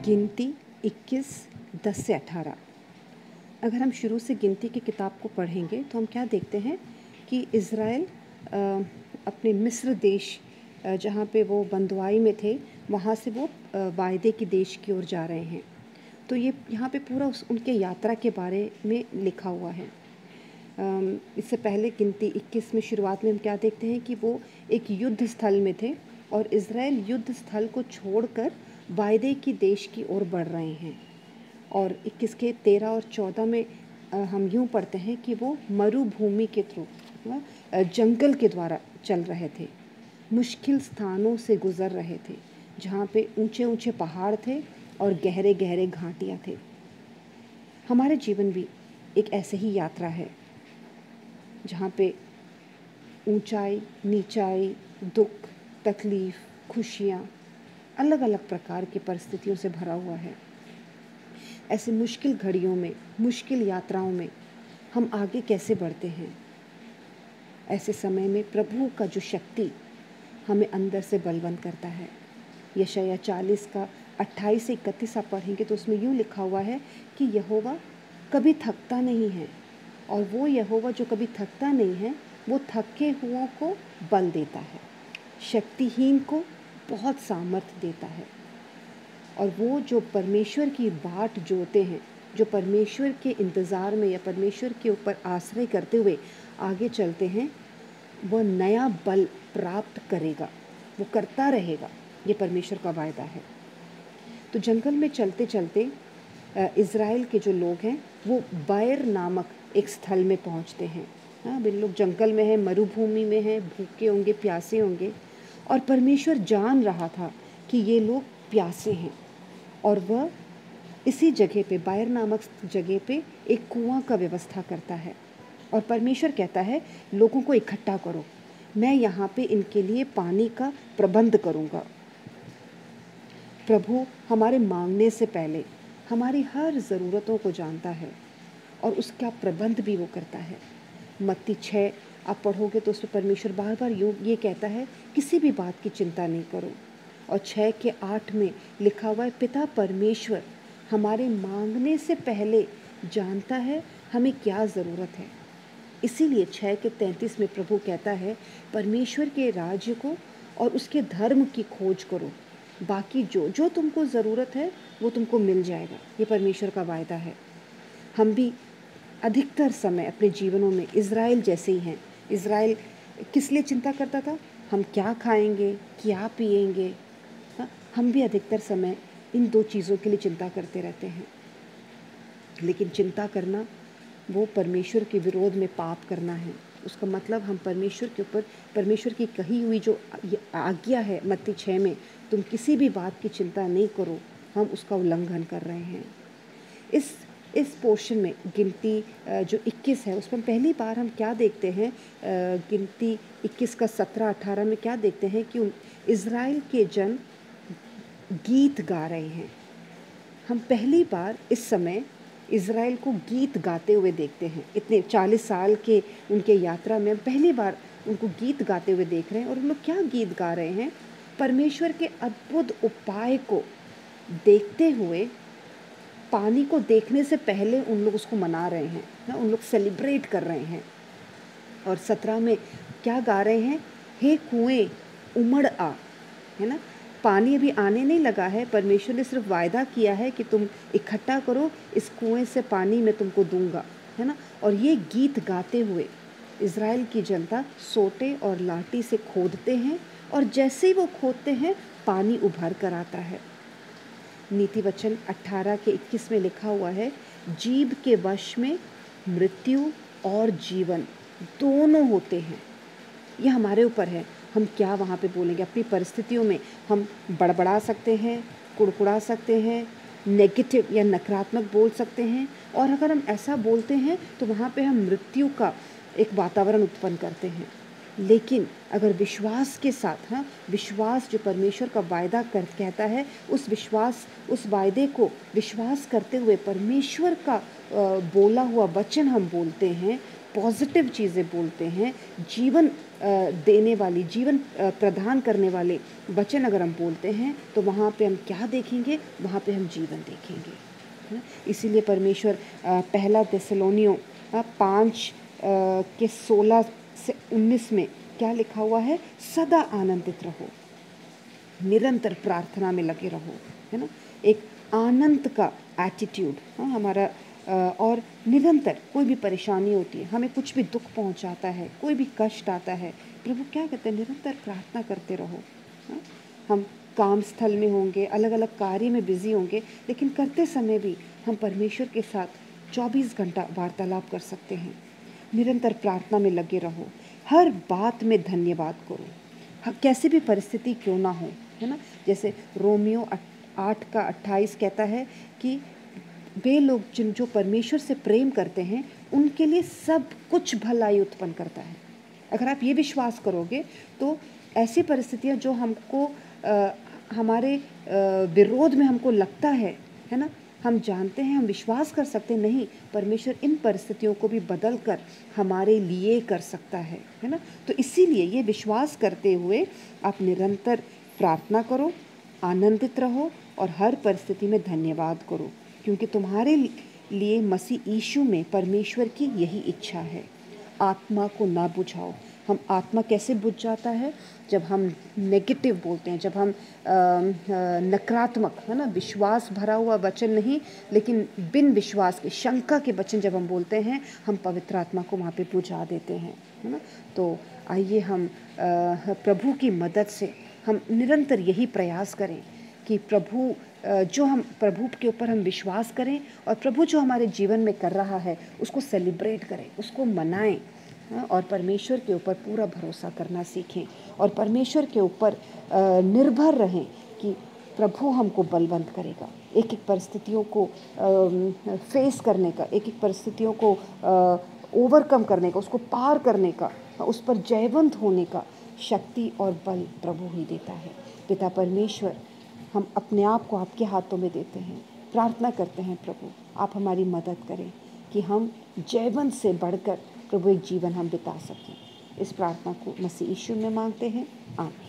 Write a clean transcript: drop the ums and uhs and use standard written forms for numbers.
गिनती 21, 10 से 18। अगर हम शुरू से गिनती की किताब को पढ़ेंगे तो हम क्या देखते हैं कि इज़राइल अपने मिस्र देश जहाँ पे वो बंधुआई में थे, वहाँ से वो वायदे के देश की ओर जा रहे हैं। तो ये यहाँ पे पूरा उनके यात्रा के बारे में लिखा हुआ है। इससे पहले गिनती 21 में शुरुआत में हम क्या देखते हैं कि वो एक युद्ध स्थल में थे और इज़राइल युद्ध स्थल को छोड़कर वायदे की देश की ओर बढ़ रहे हैं। और 21 के 13 और 14 में हम यूँ पढ़ते हैं कि वो मरुभूमि के थ्रू जंगल के द्वारा चल रहे थे, मुश्किल स्थानों से गुज़र रहे थे जहाँ पे ऊंचे ऊंचे पहाड़ थे और गहरे गहरे घाटियाँ थे। हमारे जीवन भी एक ऐसे ही यात्रा है जहाँ पे ऊंचाई, नीचाई, दुख, तकलीफ़, खुशियाँ, अलग अलग प्रकार की परिस्थितियों से भरा हुआ है। ऐसे मुश्किल घड़ियों में, मुश्किल यात्राओं में हम आगे कैसे बढ़ते हैं? ऐसे समय में प्रभु का जो शक्ति हमें अंदर से बलवंत करता है। यशायाह 40 का 28 से 31 आप पढ़ेंगे तो उसमें यूँ लिखा हुआ है कि यहोवा कभी थकता नहीं है, और वो यहोवा जो कभी थकता नहीं है वो थके हुओं को बल देता है, शक्तिहीन को बहुत सामर्थ्य देता है। और वो जो परमेश्वर की बाट जोते हैं, जो परमेश्वर के इंतज़ार में या परमेश्वर के ऊपर आश्रय करते हुए आगे चलते हैं, वह नया बल प्राप्त करेगा, वो करता रहेगा। ये परमेश्वर का वायदा है। तो जंगल में चलते चलते इज़राइल के जो लोग हैं वो बैर नामक एक स्थल में पहुंचते हैं। हाँ, वे लोग जंगल में हैं, मरुभूमि में हैं, भूखे होंगे, प्यासे होंगे, और परमेश्वर जान रहा था कि ये लोग प्यासे हैं। और वह इसी जगह पे, बैर नामक जगह पे एक कुआं का व्यवस्था करता है और परमेश्वर कहता है लोगों को इकट्ठा करो, मैं यहाँ पे इनके लिए पानी का प्रबंध करूँगा। प्रभु हमारे मांगने से पहले हमारी हर ज़रूरतों को जानता है और उसका प्रबंध भी वो करता है। मत्ती 6 आप पढ़ोगे तो उसमें परमेश्वर बार बार ये कहता है किसी भी बात की चिंता नहीं करो। और 6 के 8 में लिखा हुआ है पिता परमेश्वर हमारे मांगने से पहले जानता है हमें क्या ज़रूरत है। इसीलिए 6 के 33 में प्रभु कहता है परमेश्वर के राज्य को और उसके धर्म की खोज करो, बाकी जो जो तुमको ज़रूरत है वो तुमको मिल जाएगा। ये परमेश्वर का वायदा है। हम भी अधिकतर समय अपने जीवनों में इज़राइल जैसे ही हैं। इज़राइल किस लिए चिंता करता था? हम क्या खाएंगे, क्या पिएंगे? हम भी अधिकतर समय इन दो चीज़ों के लिए चिंता करते रहते हैं। लेकिन चिंता करना वो परमेश्वर के विरोध में पाप करना है। उसका मतलब हम परमेश्वर के ऊपर, परमेश्वर की कही हुई जो आज्ञा है मत्ती 6 में, तुम किसी भी बात की चिंता नहीं करो, हम उसका उल्लंघन कर रहे हैं। इस पोर्शन में गिनती जो 21 है उसमें पहली बार हम क्या देखते हैं? गिनती 21 का 17-18 में क्या देखते हैं कि इज़राइल के जन गीत गा रहे हैं। हम पहली बार इस समय इज़राइल को गीत गाते हुए देखते हैं। इतने 40 साल के उनके यात्रा में हम पहली बार उनको गीत गाते हुए देख रहे हैं। और उन लोग क्या गीत गा रहे हैं? परमेश्वर के अद्भुत उपाय को देखते हुए, पानी को देखने से पहले उन लोग उसको मना रहे हैं ना, उन लोग सेलिब्रेट कर रहे हैं। और 17 में क्या गा रहे हैं? हे कुएं उमड़ आ, है ना। पानी अभी आने नहीं लगा है, परमेश्वर ने सिर्फ वायदा किया है कि तुम इकट्ठा करो, इस कुएं से पानी मैं तुमको दूंगा, है ना। और ये गीत गाते हुए इज़राइल की जनता सोटे और लाठी से खोदते हैं, और जैसे ही वो खोदते हैं पानी उभर कर आता है। नीति वचन 18 के 21 में लिखा हुआ है जीभ के वश में मृत्यु और जीवन दोनों होते हैं। ये हमारे ऊपर है, हम क्या वहाँ पे बोलेंगे। अपनी परिस्थितियों में हम बड़बड़ा सकते हैं, कुड़कुड़ा सकते हैं, नेगेटिव या नकारात्मक बोल सकते हैं, और अगर हम ऐसा बोलते हैं तो वहाँ पे हम मृत्यु का एक वातावरण उत्पन्न करते हैं। लेकिन अगर विश्वास के साथ, हाँ, विश्वास जो परमेश्वर का वायदा कहता है, उस विश्वास, उस वायदे को विश्वास करते हुए परमेश्वर का बोला हुआ वचन हम बोलते हैं, पॉजिटिव चीज़ें बोलते हैं, जीवन देने वाली, जीवन प्रदान करने वाले वचन अगर हम बोलते हैं तो वहाँ पे हम क्या देखेंगे? वहाँ पे हम जीवन देखेंगे, है ना? इसीलिए परमेश्वर पहला थिस्सलुनीयों 5 के 16 से 19 में क्या लिखा हुआ है? सदा आनंदित रहो, निरंतर प्रार्थना में लगे रहो, है ना? एक आनंद का एटीट्यूड, हाँ, हमारा और निरंतर कोई भी परेशानी होती है, हमें कुछ भी दुख पहुंचाता है, कोई भी कष्ट आता है, प्रभु क्या कहते हैं? निरंतर प्रार्थना करते रहो, हाँ? हम काम स्थल में होंगे, अलग अलग कार्य में बिजी होंगे, लेकिन करते समय भी हम परमेश्वर के साथ 24 घंटा वार्तालाप कर सकते हैं। निरंतर प्रार्थना में लगे रहो, हर बात में धन्यवाद करो, कैसी भी परिस्थिति क्यों ना हो, है ना? जैसे रोमियो 8 का 28 कहता है कि वे लोग जो परमेश्वर से प्रेम करते हैं उनके लिए सब कुछ भलाई उत्पन्न करता है। अगर आप ये विश्वास करोगे तो ऐसी परिस्थितियाँ जो हमको हमारे विरोध में हमको लगता है ना, हम जानते हैं, हम विश्वास कर सकते हैं, नहीं, परमेश्वर इन परिस्थितियों को भी बदल कर हमारे लिए कर सकता है ना? तो इसीलिए ये विश्वास करते हुए आप निरंतर प्रार्थना करो, आनंदित रहो और हर परिस्थिति में धन्यवाद करो, क्योंकि तुम्हारे लिए मसीह यीशु में परमेश्वर की यही इच्छा है। आत्मा को ना बुझाओ। हम आत्मा कैसे बुझ जाता है? जब हम नेगेटिव बोलते हैं, जब हम नकारात्मक, है ना, विश्वास भरा हुआ वचन नहीं, लेकिन बिन विश्वास के, शंका के वचन जब हम बोलते हैं, हम पवित्र आत्मा को वहाँ पे बुझा देते हैं, है ना? तो आइए हम प्रभु की मदद से हम निरंतर यही प्रयास करें कि प्रभु के ऊपर हम विश्वास करें और प्रभु जो हमारे जीवन में कर रहा है उसको सेलिब्रेट करें, उसको मनाएं, और परमेश्वर के ऊपर पूरा भरोसा करना सीखें और परमेश्वर के ऊपर निर्भर रहें कि प्रभु हमको बलवंत करेगा। एक एक परिस्थितियों को फेस करने का, एक एक परिस्थितियों को ओवरकम करने का, उसको पार करने का, उस पर जयवंत होने का शक्ति और बल प्रभु ही देता है। पिता परमेश्वर, हम अपने आप को आपके हाथों में देते हैं, प्रार्थना करते हैं प्रभु आप हमारी मदद करें कि हम जयवंत से बढ़कर प्रभु एक जीवन हम बिता सकें। इस प्रार्थना को मसीह यीशु में मांगते हैं, आमीन।